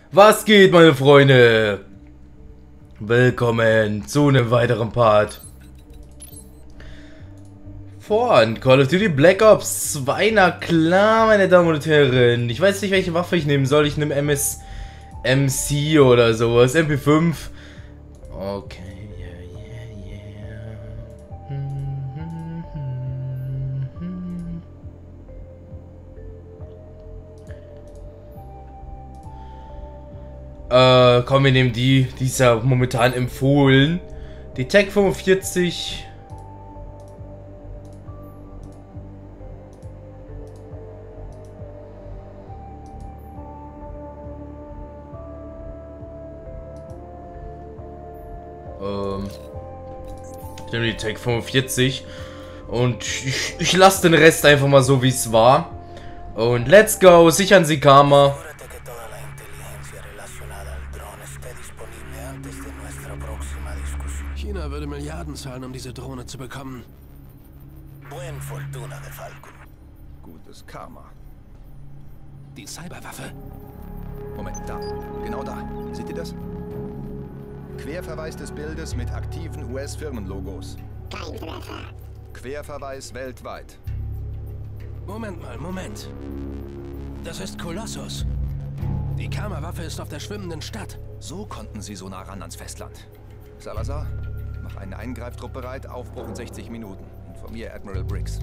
Was geht, meine Freunde? Willkommen zu einem weiteren Part von Call of Duty Black Ops 2. Na klar, meine Damen und Herren. Ich weiß nicht, welche Waffe ich nehmen soll. Ich nehme MSMC oder sowas. MP5. Okay, komm, wir nehmen die ist ja momentan empfohlen. Die Tech 45. Ich nehme die Tech 45 und ich lasse den Rest einfach mal so, wie es war. Und let's go, sichern Sie Karma. China würde Milliarden zahlen, um diese Drohne zu bekommen. Buen fortuna de Falcon. Gutes Karma. Die Cyberwaffe? Moment, da. Genau da. Seht ihr das? Querverweis des Bildes mit aktiven US-Firmenlogos. Kein Treffer. Querverweis weltweit. Moment. Das ist Kolossus. Die Karma-Waffe ist auf der schwimmenden Stadt. So konnten sie so nah ran ans Festland. Salazar, mach einen Eingreiftrupp bereit, Aufbruch in 60 Minuten. Informiere Admiral Briggs.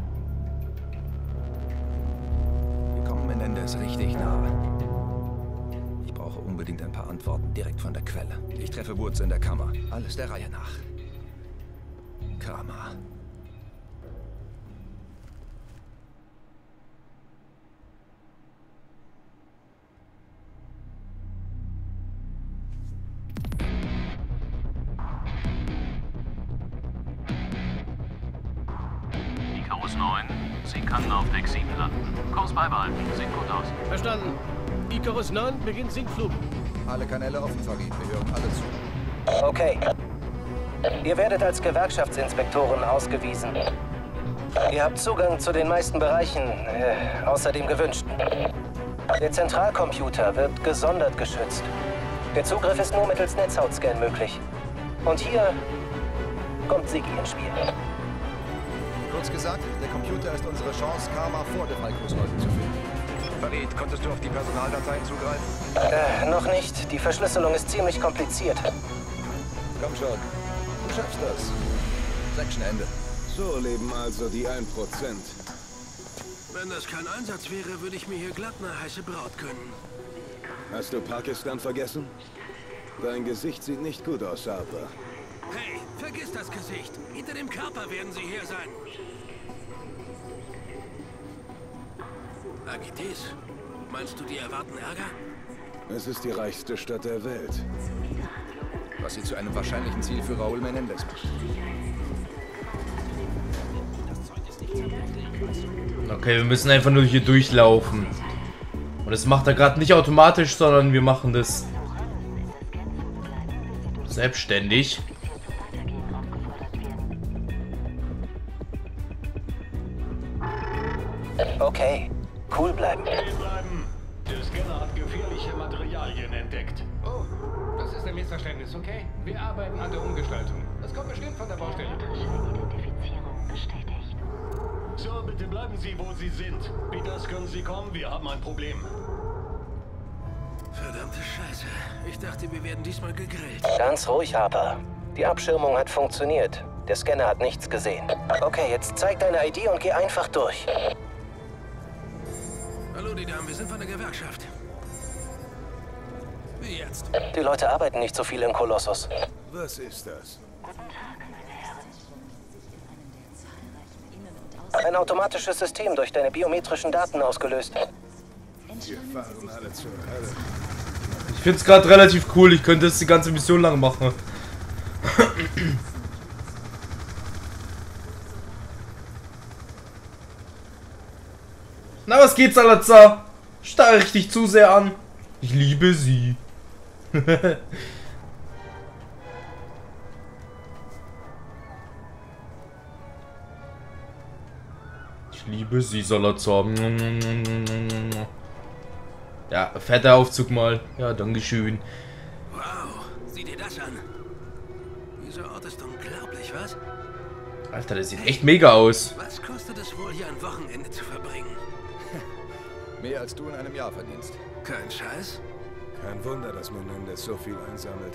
Wir kommen Menendez richtig nah. Ich brauche unbedingt ein paar Antworten direkt von der Quelle. Ich treffe Woods in der Kammer. Alles der Reihe nach. Karma. Icarus 9, Sie kann auf Deck 7 landen. Kurs beibehalten, sieht gut aus. Verstanden. Icarus 9 beginnt Sinkflug. Alle Kanäle offen, Farid. Wir hören alle zu. Okay. Ihr werdet als Gewerkschaftsinspektoren ausgewiesen. Ihr habt Zugang zu den meisten Bereichen, außer dem gewünschten. Der Zentralcomputer wird gesondert geschützt. Der Zugriff ist nur mittels Netzhautscan möglich. Und hier kommt Siggi ins Spiel. Kurz gesagt, der Computer ist unsere Chance, Karma vor den Falcos-Leuten zu finden. Farid, konntest du auf die Personaldateien zugreifen? Noch nicht. Die Verschlüsselung ist ziemlich kompliziert. Komm schon. Du schaffst das. Sectionende. So leben also die 1%. Wenn das kein Einsatz wäre, würde ich mir hier glatt eine heiße Braut gönnen. Hast du Pakistan vergessen? Dein Gesicht sieht nicht gut aus, Harper. Hey, vergiss das Gesicht. Hinter dem Körper werden sie hier sein. Agitis, meinst du, die erwarten Ärger? Es ist die reichste Stadt der Welt. Was sie zu einem wahrscheinlichen Ziel für Raúl Menendez macht. Okay, wir müssen einfach nur hier durchlaufen. Und das macht er gerade nicht automatisch, sondern wir machen das selbstständig. Okay, cool bleiben. Der Scanner hat gefährliche Materialien entdeckt. Oh, das ist ein Missverständnis, okay? Wir arbeiten an der Umgestaltung. Das kommt bestimmt von der Baustelle. Identifizierung bestätigt. So, bitte bleiben Sie, wo Sie sind. Peters, können Sie kommen? Wir haben ein Problem. Verdammte Scheiße. Ich dachte, wir werden diesmal gegrillt. Ganz ruhig, Harper. Die Abschirmung hat funktioniert. Der Scanner hat nichts gesehen. Okay, jetzt zeig deine ID und geh einfach durch. Hallo, die Damen, wir sind von der Gewerkschaft. Wie jetzt? Die Leute arbeiten nicht so viel in Kolossus. Was ist das? Ein automatisches System durch deine biometrischen Daten ausgelöst. Wir fahren alle zur Hölle. Ich finde es gerade relativ cool. Ich könnte es die ganze Mission lang machen. Na, was geht, Salazar? Starr ich dich zu sehr an. Ich liebe sie. Ich liebe sie, Salazar. Ja, fetter Aufzug mal. Ja, dankeschön. Wow, sieh dir das an. Dieser Ort ist unglaublich, was? Alter, das sieht echt mega aus. Was kostet es wohl, hier ein Wochenende zu verbringen? Mehr als du in einem Jahr verdienst. Kein Scheiß? Kein Wunder, dass Menendez so viel einsammelt.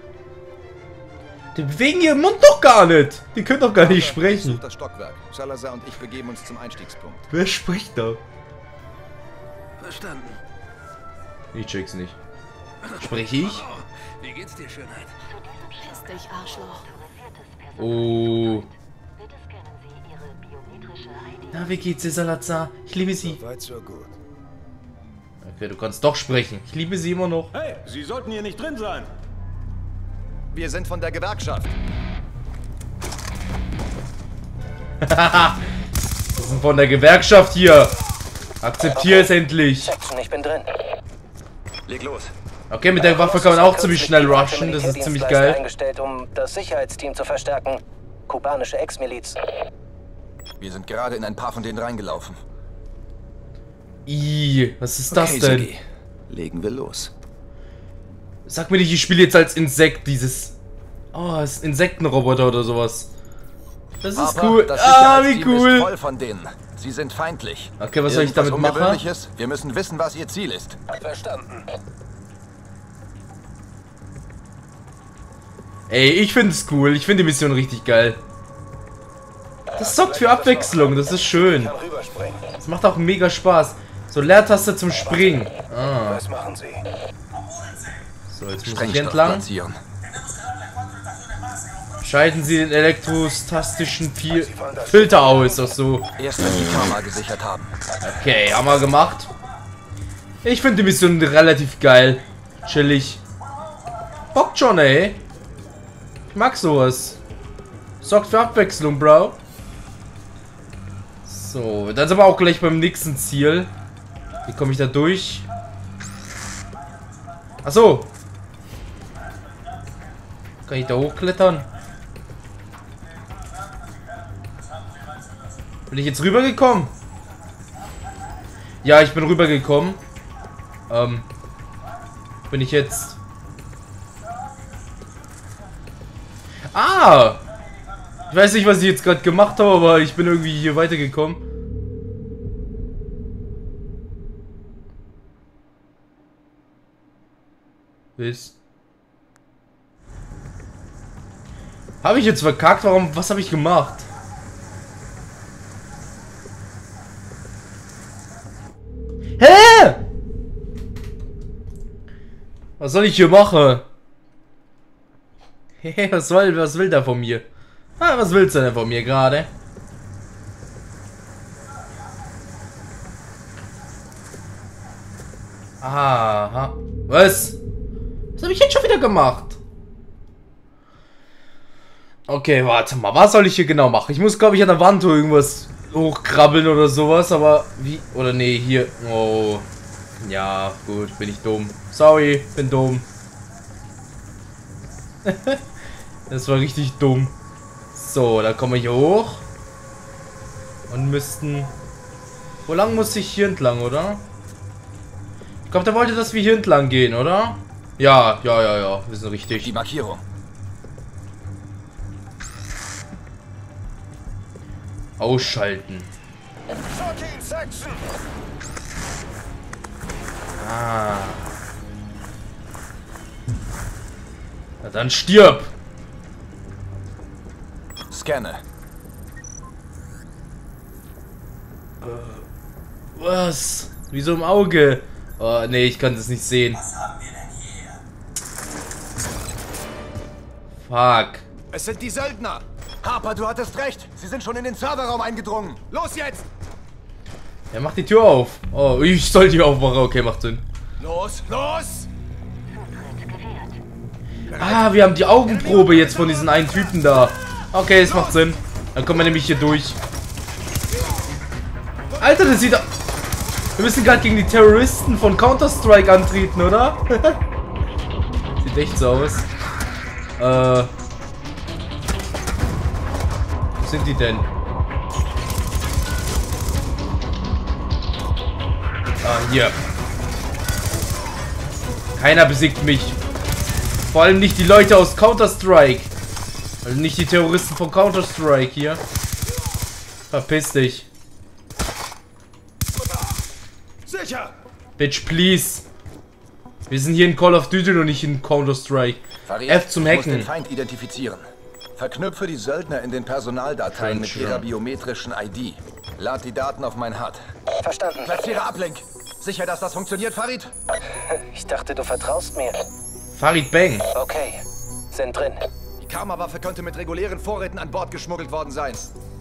Die bewegen ihren Mund doch gar nicht. Die können doch gar nicht sprechen. Das Stockwerk. Salazar und ich begeben uns zum Einstiegspunkt. Wer spricht da? Verstanden. Ich check's nicht. Spreche ich? Oh, wie geht's dir, Schönheit? Verpiss dich, Arschloch. Oh. Bitte scannen Sie Ihre biometrische ID. Na, wie geht's dir, Salazar? Ich liebe sie. So weit, so gut. Okay, du kannst doch sprechen. Ich liebe sie immer noch. Hey, Sie sollten hier nicht drin sein. Wir sind von der Gewerkschaft. Wir sind von der Gewerkschaft hier. Akzeptier es endlich. Section, ich bin drin. Leg los. Okay, mit der Waffe kann man auch ziemlich schnell rushen. Das ist ziemlich geil. Eingestellt, um das Sicherheitsteam zu verstärken. Kubanische Ex-Miliz. Wir sind gerade in ein paar von denen reingelaufen. Ih, was ist das denn? Sigi. Legen wir los. Sag mir nicht, ich spiele jetzt als Insekt dieses... Oh, das ist Insektenroboter oder sowas. Das ist Aber cool. das Ah, wie Sicherheitsteam ist cool. voll von denen. Sie sind feindlich. Okay, was soll ich damit machen? Ungewöhnliches? Wir müssen wissen, was ihr Ziel ist. Verstanden. Ey, ich finde es cool. Ich finde die Mission richtig geil. Das sorgt für Abwechslung. Das ist schön. Das macht auch mega Spaß. So, Leertaste zum Springen. Ah. Was machen Sie? So, jetzt muss ich Sprengstoff entlang. platzieren. Schalten Sie den elektrostastischen Filter aus. Ach so. Erst wenn die Kamera gesichert haben. Okay, haben wir gemacht. Ich finde die Mission relativ geil. Chillig. Bockt schon, ey. Ich mag sowas. Sorgt für Abwechslung, Bro. So, dann sind wir auch gleich beim nächsten Ziel. Wie komme ich da durch? Ach so. Kann ich da hochklettern? Bin ich jetzt rübergekommen? Ja, ich bin rübergekommen. Bin ich jetzt... Ah! Ich weiß nicht, was ich jetzt gerade gemacht habe, aber ich bin irgendwie hier weitergekommen. Ist. Habe ich jetzt verkackt? Warum? Was habe ich gemacht? Hä? Was soll ich hier machen? Hey, was will der von mir? Ah, was willst du denn von mir gerade? Aha. Was? Was habe ich jetzt schon wieder gemacht? Okay, warte mal. Was soll ich hier genau machen? Ich muss, glaube ich, an der Wand irgendwas hochkrabbeln oder sowas, aber wie? Oder nee, hier. Oh. Ja, gut, bin ich dumm. Sorry, bin dumm. Das war richtig dumm. So, da kommen wir hier hoch. Und müssten... Wo lang muss ich hier entlang, oder? Ich glaube, der wollte, dass wir hier entlang gehen, oder? Ja. Wir sind richtig. Die Markierung. Ausschalten. Ah. Na dann stirb! Scanne. Was? Wieso im Auge? Oh, nee, ich kann das nicht sehen. Fuck. Es sind die Söldner. Harper, du hattest recht. Sie sind schon in den Serverraum eingedrungen. Los jetzt! Er macht die Tür auf. Oh, ich soll die aufmachen. Okay, macht Sinn. Los, los! Ah, wir haben die Augenprobe jetzt von diesen einen Typen da. Okay, es macht Sinn. Dann kommen wir nämlich hier durch. Alter, das sieht... Wir müssen gerade gegen die Terroristen von Counter-Strike antreten, oder? Sieht echt so aus. Wo sind die denn? Ah, hier. Keiner besiegt mich. Vor allem nicht die Leute aus Counter-Strike. Also nicht die Terroristen von Counter-Strike hier. Verpiss dich. Sicher! Bitch, please. Wir sind hier in Call of Duty und nicht in Counter-Strike. F zum Muss den Hacken. Feind identifizieren. Verknüpfe die Söldner in den Personaldateien mit ihrer biometrischen ID. Lad die Daten auf mein HUD. Verstanden. Platziere Ablink. Sicher, dass das funktioniert, Farid? Ich dachte, du vertraust mir. Farid Bang. Okay, sind drin. Die Karma-Waffe könnte mit regulären Vorräten an Bord geschmuggelt worden sein.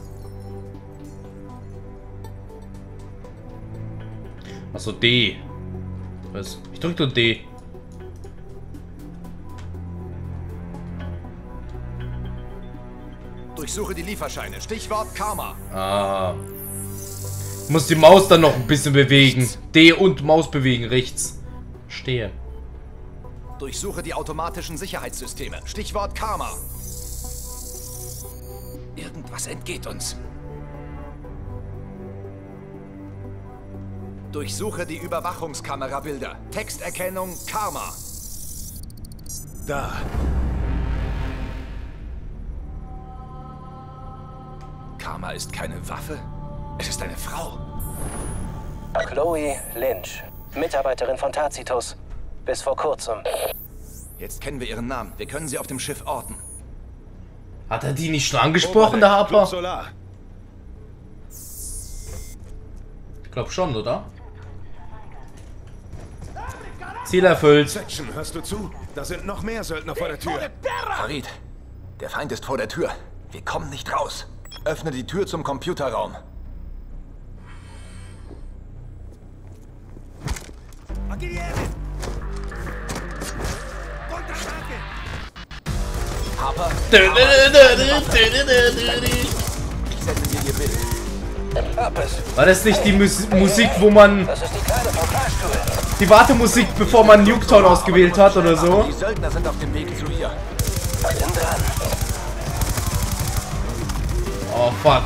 Achso, D. Was? Ich drück nur D. Durchsuche die Lieferscheine. Stichwort Karma. Ah. Ich muss die Maus dann noch ein bisschen bewegen. D und Maus bewegen, rechts. Stehe. Durchsuche die automatischen Sicherheitssysteme. Stichwort Karma. Irgendwas entgeht uns. Durchsuche die Überwachungskamerabilder. Texterkennung Karma. Da. Karma ist keine Waffe. Es ist eine Frau. Chloe Lynch, Mitarbeiterin von Tacitus. Bis vor kurzem. Jetzt kennen wir ihren Namen. Wir können sie auf dem Schiff orten. Hat er die nicht schon angesprochen, der Harper? Solar. Ich glaube schon, oder? Ziel erfüllt. Section, hörst du zu? Da sind noch mehr Söldner vor der Tür. Farid, der Feind ist vor der Tür. Wir kommen nicht raus. Öffne die Tür zum Computerraum. Harper. Ich sende dir ihr Bild. War das nicht die Musik, wo man... Das ist die kleine vom Fahrstuhl. Die Wartemusik, bevor man Nuketown ausgewählt hat oder so? Die Söldner sind auf dem Weg zu ihr. Bin dran. Oh, fuck.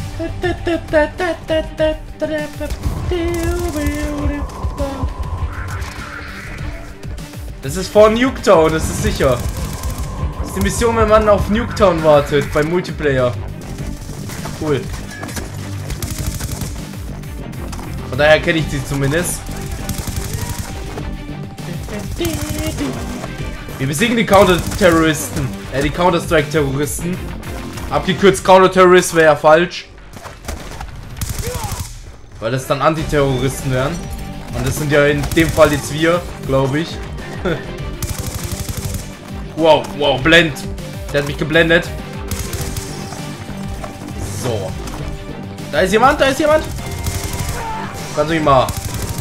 Das ist vor Nuketown, das ist sicher. Das ist die Mission, wenn man auf Nuketown wartet, beim Multiplayer. Cool. Von daher kenne ich die zumindest. Wir besiegen die Counter-Terroristen. Die Counter-Strike-Terroristen. Abgekürzt Counter-Terrorist wäre ja falsch. Weil das dann Antiterroristen wären. Und das sind ja in dem Fall jetzt wir, glaube ich. Wow, wow, blend. Der hat mich geblendet. So. Da ist jemand, da ist jemand. Kannst du ihn mal.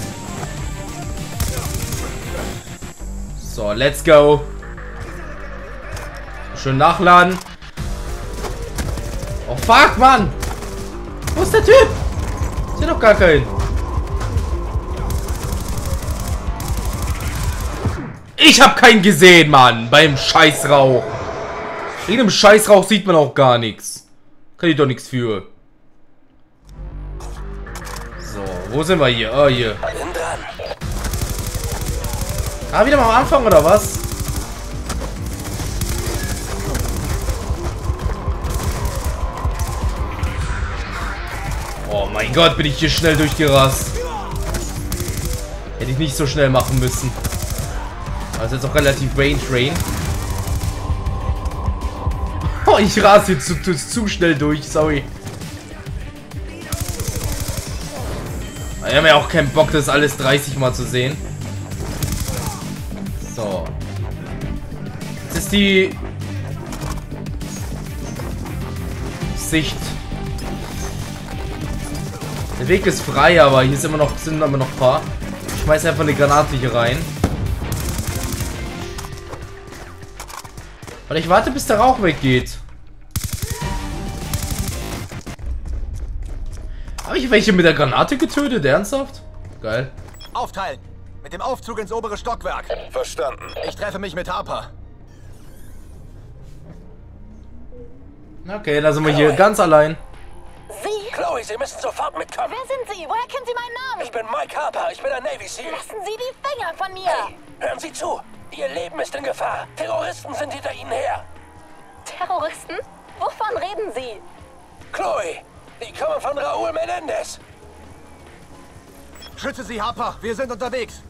So, let's go. Schön nachladen. Oh fuck, Mann. Wo ist der Typ? Ich sehe doch gar keinen. Ich habe keinen gesehen, Mann. Beim Scheißrauch. Wegen dem Scheißrauch sieht man auch gar nichts. Kann ich doch nichts für. So, wo sind wir hier? Oh, hier. Bin dran. Ah, wieder mal am Anfang, oder was? Oh mein Gott, bin ich hier schnell durchgerast. Hätte ich nicht so schnell machen müssen. Also jetzt auch relativ Range. Oh, ich rase jetzt zu schnell durch, sorry. Wir haben ja auch keinen Bock, das alles 30 Mal zu sehen. So. Jetzt ist die Sicht. Der Weg ist frei, aber hier sind immer noch ein paar. Ich schmeiß einfach eine Granate hier rein. Und ich warte, bis der Rauch weggeht. Habe ich welche mit der Granate getötet? Ernsthaft? Geil. Aufteilen. Mit dem Aufzug ins obere Stockwerk. Verstanden. Ich treffe mich mit Harper. Okay, da sind wir hier ganz allein. Sie? Chloe, Sie müssen sofort mitkommen. Wer sind Sie? Woher kennen Sie meinen Namen? Ich bin Mike Harper. Ich bin ein Navy Seal. Lassen Sie die Finger von mir! Hören Sie zu! Ihr Leben ist in Gefahr. Terroristen sind hinter Ihnen her. Terroristen? Wovon reden Sie? Chloe, die kommen von Raúl Menendez. Schütze sie, Harper. Wir sind unterwegs.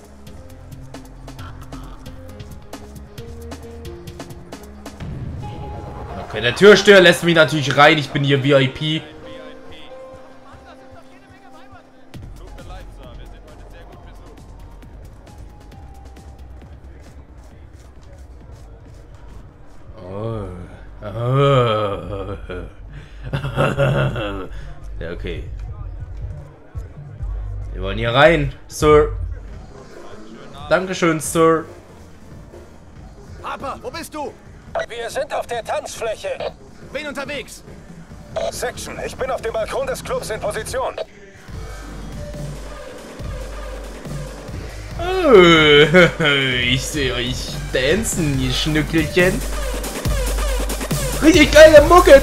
Okay, der Türsteher lässt mich natürlich rein. Ich bin hier VIP. Ja, okay. Wir wollen hier rein, Sir. Dankeschön, Sir. Harper, wo bist du? Wir sind auf der Tanzfläche. Bin unterwegs. Section, ich bin auf dem Balkon des Clubs in Position. Ich sehe euch dancen, ihr Schnückelchen. Richtig geile Mucke.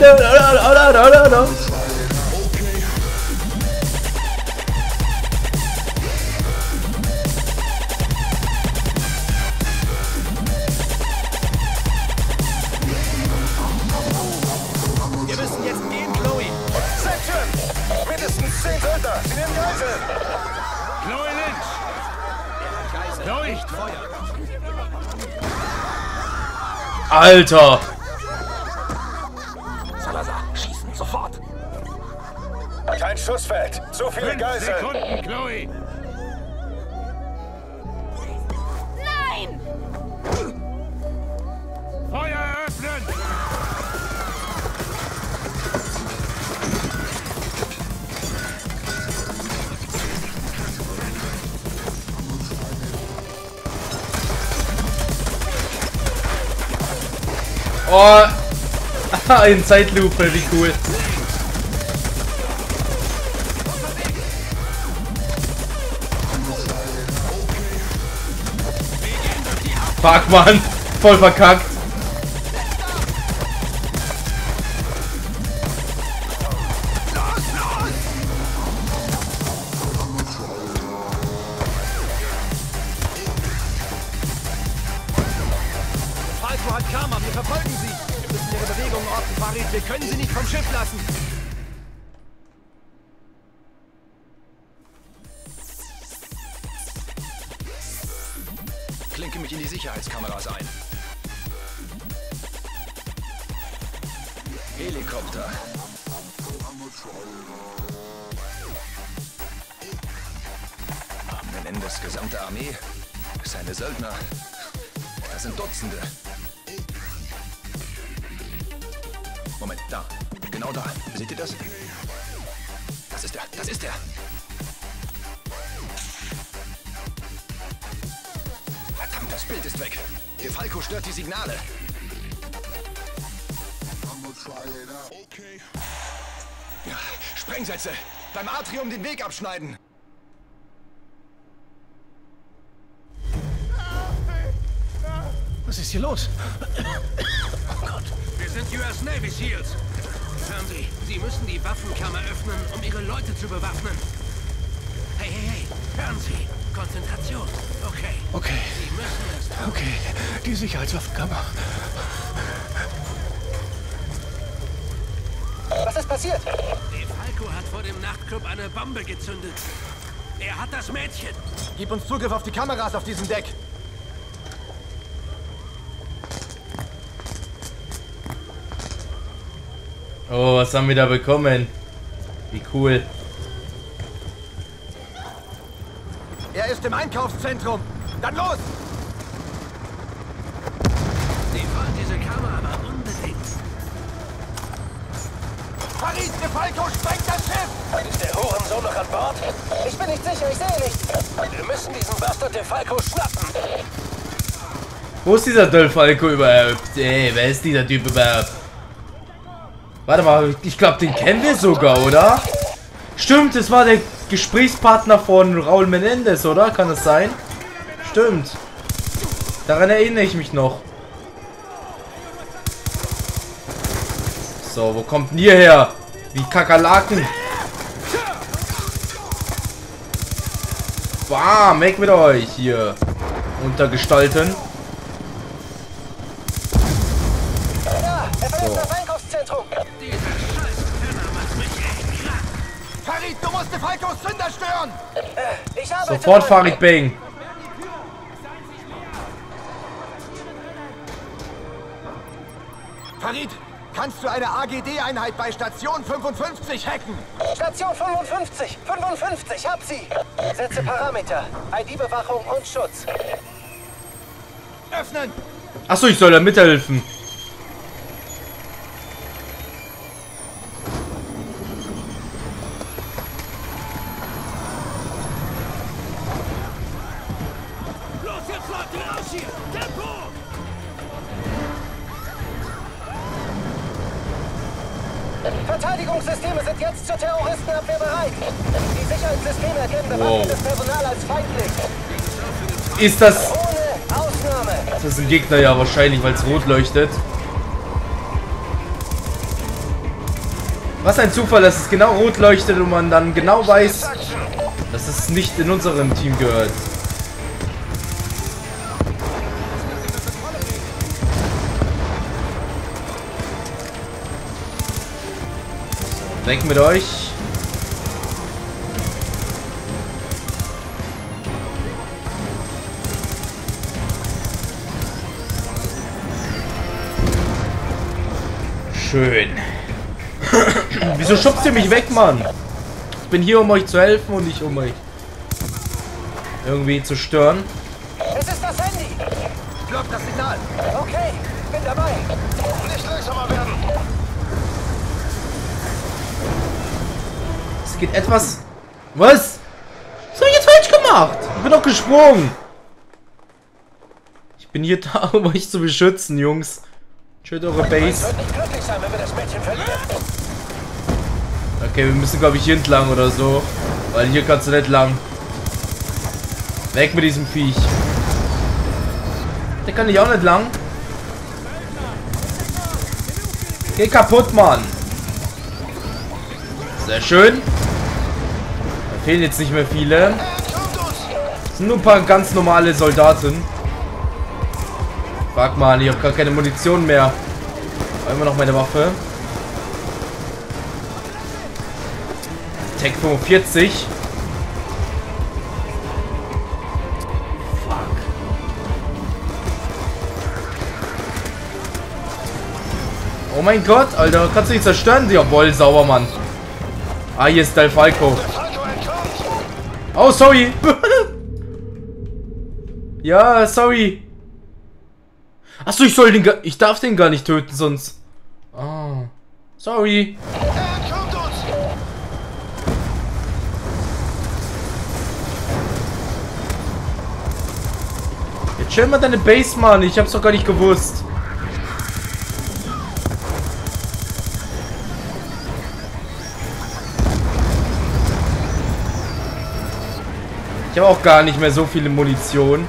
Wir müssen jetzt gehen, Chloe. Section! Mindestens 10 Söldner! Sie nehmen Geiseln! Chloe Lynch! Chloe! Nicht Feuer. Alter. Salazar, schießen, sofort. Kein Schussfeld! Zu viele 5 Geiseln! Sekunden, Chloe! Nein! Feuer eröffnen! Oh. In Zeitlupe, wie cool. Fuck, Mann. Voll verkackt. Falco hat Karma, wir verfolgen sie. Wir müssen ihre Bewegungen orten, Farid. Wir können sie nicht vom Schiff lassen. Klinke mich in die Sicherheitskameras ein. Helikopter. Menendez gesamte Armee, seine Söldner. Das sind Dutzende. Moment, da. Genau da. Seht ihr das? Das ist er. Das ist er. Verdammt, das Bild ist weg. Der Falco stört die Signale. Ja, Sprengsätze. Beim Atrium den Weg abschneiden. Was ist hier los? Oh Gott. Wir sind US Navy Seals. Hören Sie, Sie müssen die Waffenkammer öffnen, um Ihre Leute zu bewaffnen. Hey, hey, hey. Hören Sie. Konzentration. Okay. Okay. Sie müssen es tun. Okay, die Sicherheitswaffenkammer. Was ist passiert? De Falco hat vor dem Nachtclub eine Bombe gezündet. Er hat das Mädchen. Gib uns Zugriff auf die Kameras auf diesem Deck. Oh, was haben wir da bekommen? Wie cool. Er ist im Einkaufszentrum. Dann los! Sie wollen diese Kamera aber unbedingt. Farid, der Falco sprengt das Schiff! Ist der Hurensohn noch an Bord? Ich bin nicht sicher, ich sehe nichts. Wir müssen diesen Bastard De Falco schnappen. Wo ist dieser Del Falco überhaupt? Ey, wer ist dieser Typ überhaupt? Warte mal, ich glaube, den kennen wir sogar, oder? Stimmt, das war der Gesprächspartner von Raúl Menendez, oder? Kann das sein? Stimmt. Daran erinnere ich mich noch. So, wo kommt denn ihr her? Wie Kakerlaken. Bam, weg mit euch hier. untergestalten. Ja, er verlässt das Einkaufszentrum. Farid, du musst Falcos Zünder stören! Ich arbeite Sofort dran. Farid Bang. Farid, kannst du eine AGD-Einheit bei Station 55 hacken? Station 55. 55, hab sie. Setze Parameter. ID-Bewachung und Schutz. Öffnen! Achso, ich soll da mithelfen. Los jetzt, Leute, raus hier! Tempo! Verteidigungssysteme sind jetzt zur Terroristenabwehr bereit. Die Sicherheitssysteme erkennen bewaffnetes Personal als feindlich. Ist das... Ohne Ausnahme. Das ist ein Gegner ja wahrscheinlich, weil es rot leuchtet. Was ein Zufall, dass es genau rot leuchtet und man dann genau weiß, dass es nicht in unserem Team gehört. Weg mit euch. Schön. Wieso schubst ihr mich weg, Mann? Ich bin hier, um euch zu helfen und nicht um euch irgendwie zu stören. Es ist das Handy. Block das Signal! Okay, bin dabei. Nicht langsamer werden! Es geht etwas... Was? Was hab ich jetzt falsch gemacht? Ich bin doch gesprungen. Ich bin hier da, um euch zu beschützen, Jungs. Schützt eure Base. Wird nicht glücklich sein, wenn wir das Mädchen verlieren. Okay, wir müssen, glaube ich, hier entlang oder so. Weil hier kannst du nicht lang. Weg mit diesem Viech. Der kann ich auch nicht lang. Geh kaputt, Mann. Sehr schön. Da fehlen jetzt nicht mehr viele. Es sind nur ein paar ganz normale Soldaten. Fuck, Mann, ich habe gar keine Munition mehr. Aber immer noch meine Waffe. Tech 45. Fuck. Oh mein Gott, Alter. Kannst du nicht zerstören? Jawohl, sauber, Mann. Ah, hier ist Del Falco. Oh, sorry. Ja, sorry. Achso, ich darf den gar nicht töten, sonst. Ah. Sorry. Jetzt chill mal deine Base, Mann. Ich hab's doch gar nicht gewusst. Ich habe auch gar nicht mehr so viele Munition.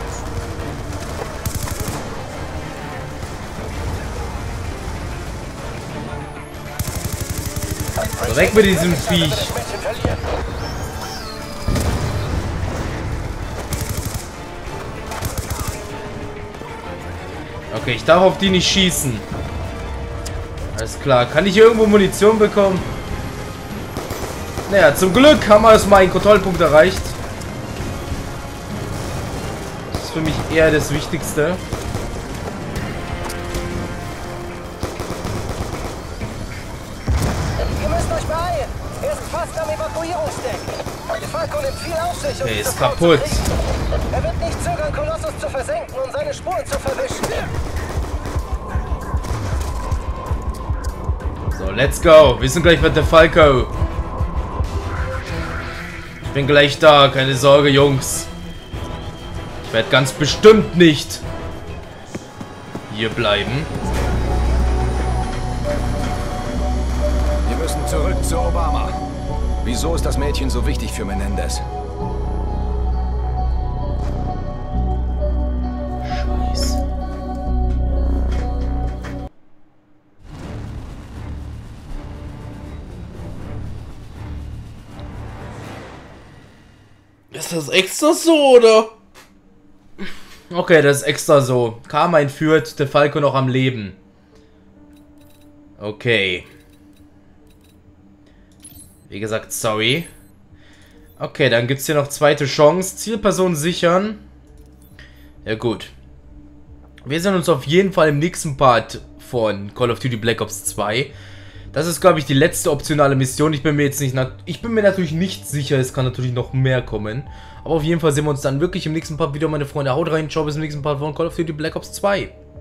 Weg mit diesem Viech. Okay, ich darf auf die nicht schießen. Alles klar. Kann ich hier irgendwo Munition bekommen? Naja, zum Glück haben wir erstmal einen Kontrollpunkt erreicht. Das ist für mich eher das Wichtigste. Ihr müsst euch beeilen. Er ist fast am Evakuierungsdeck. Falco nimmt viel auf sich, um Okay, diese ist Frau kaputt. zu kriegen. Er wird nicht zögern, Kolossus zu versenken und seine Spuren zu verwischen. So, let's go. Wir sind gleich mit der Falco. Ich bin gleich da. Keine Sorge, Jungs. Ich werde ganz bestimmt nicht hier bleiben. Wir müssen zurück zu Obama. Wieso ist das Mädchen so wichtig für Menendez? Scheiße. Ist das extra so, oder? Okay, das ist extra so. Carmine führt, der Falco noch am Leben. Okay. Wie gesagt, sorry. Okay, dann gibt es hier noch zweite Chance. Zielperson sichern. Ja gut. Wir sehen uns auf jeden Fall im nächsten Part von Call of Duty Black Ops 2. Das ist, glaube ich, die letzte optionale Mission. Ich bin mir natürlich nicht sicher. Es kann natürlich noch mehr kommen. Aber auf jeden Fall sehen wir uns dann wirklich im nächsten Part wieder, meine Freunde. Haut rein, ciao, bis zum nächsten Part von Call of Duty Black Ops 2.